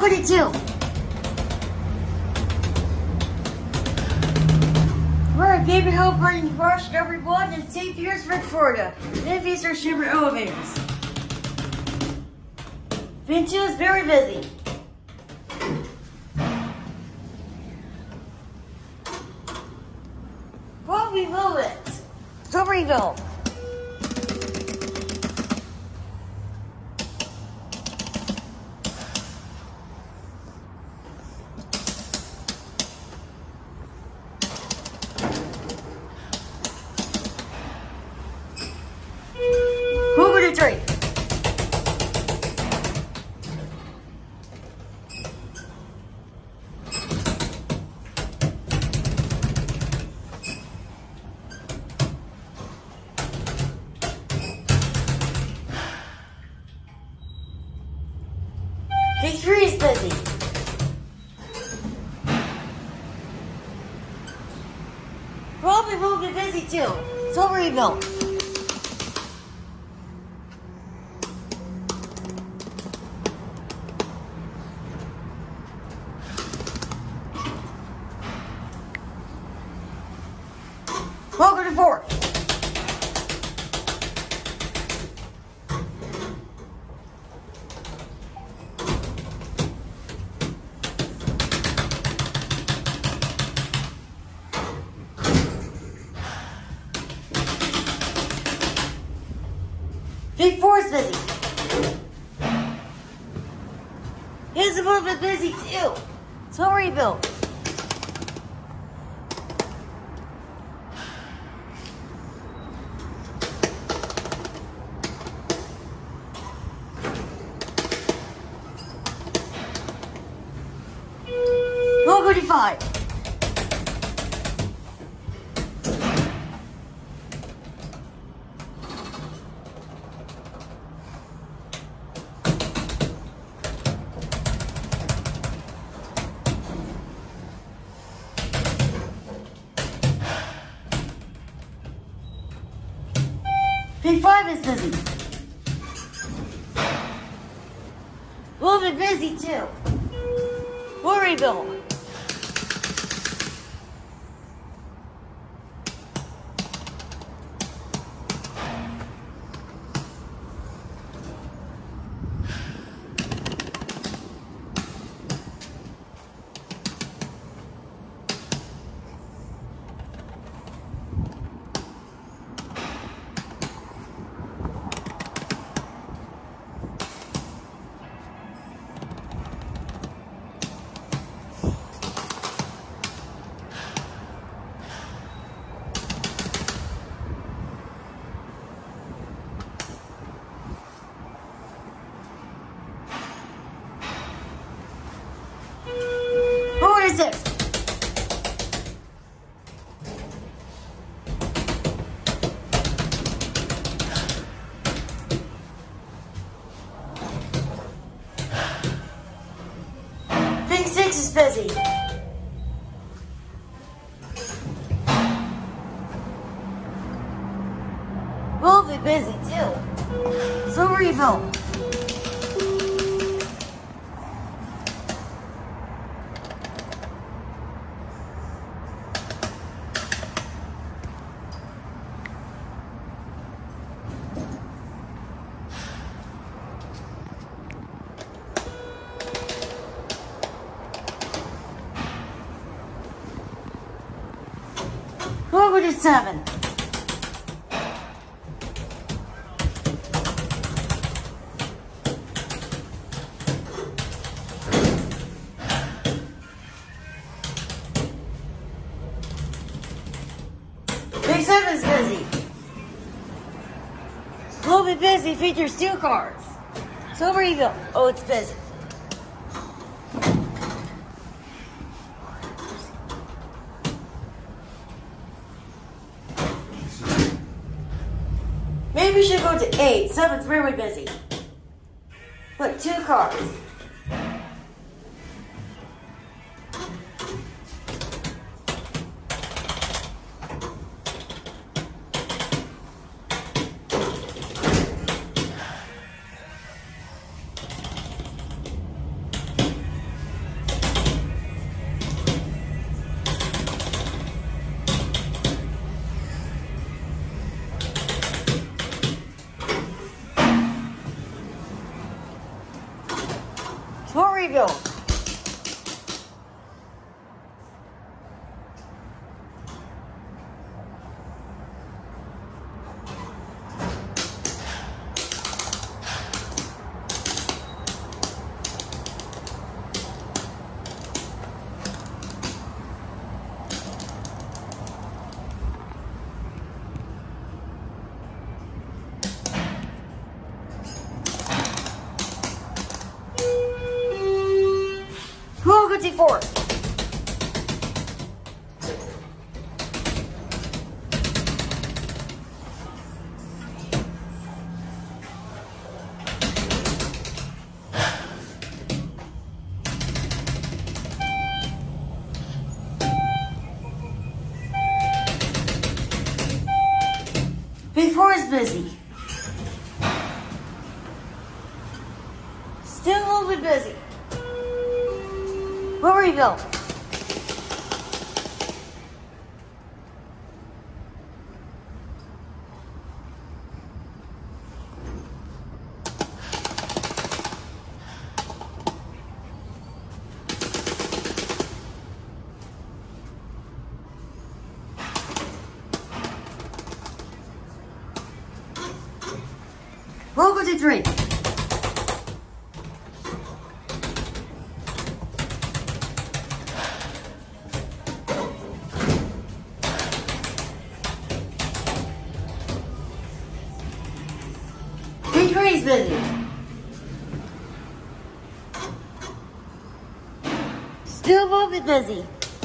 42. We're at Gabriel Hill Burning Rush number 1 in St. Petersburg, Florida. And these are Shimmer elevators. Bin 2 is very busy. Well, we move it. Somerville. Hoover to 3. Big 3 is busy. Probably will be busy too. Somerville. Welcome to 4. Big 4 is busy. He's a little bit busy too. Somerville. Welcome to 5. Big 5 is busy. A little bit busy too. Worryville. What is it? Big 6 is busy. We'll be busy too. Somerville. Over to 7. Big 7 is busy. We'll be busy features 2 cars. Somerville. Oh, it's busy. Maybe we should go to 8. 7's really busy. But 2 cars. you go. Who goes D4? B4 is busy. Still a little bit busy. Where were you going? We'll go to 3. D3's busy. Still a little bit busy.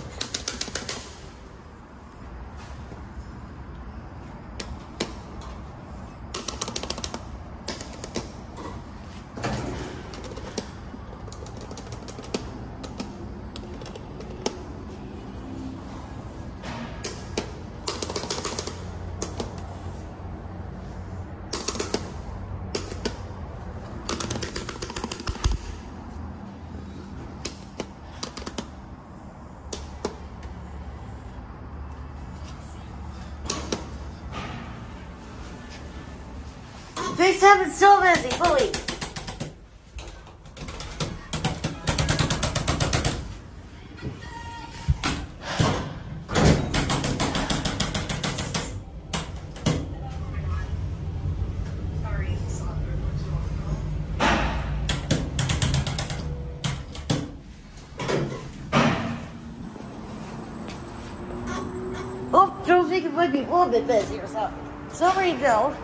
B7's so busy, bully. Oh, don't think it might be a little bit busy or something. So where you go?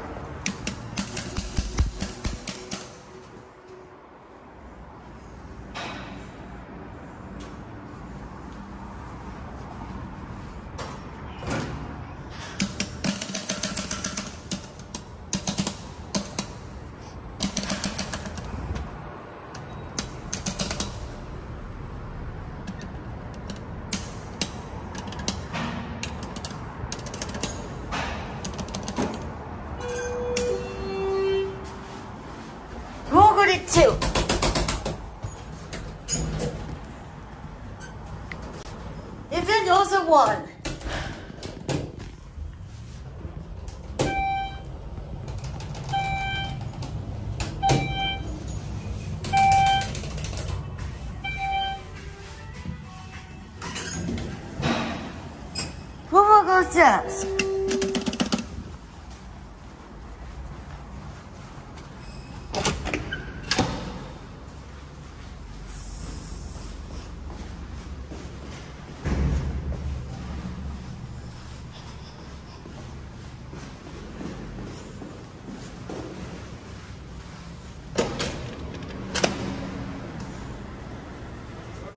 We'll go to 2. Event also 1. Who will go steps?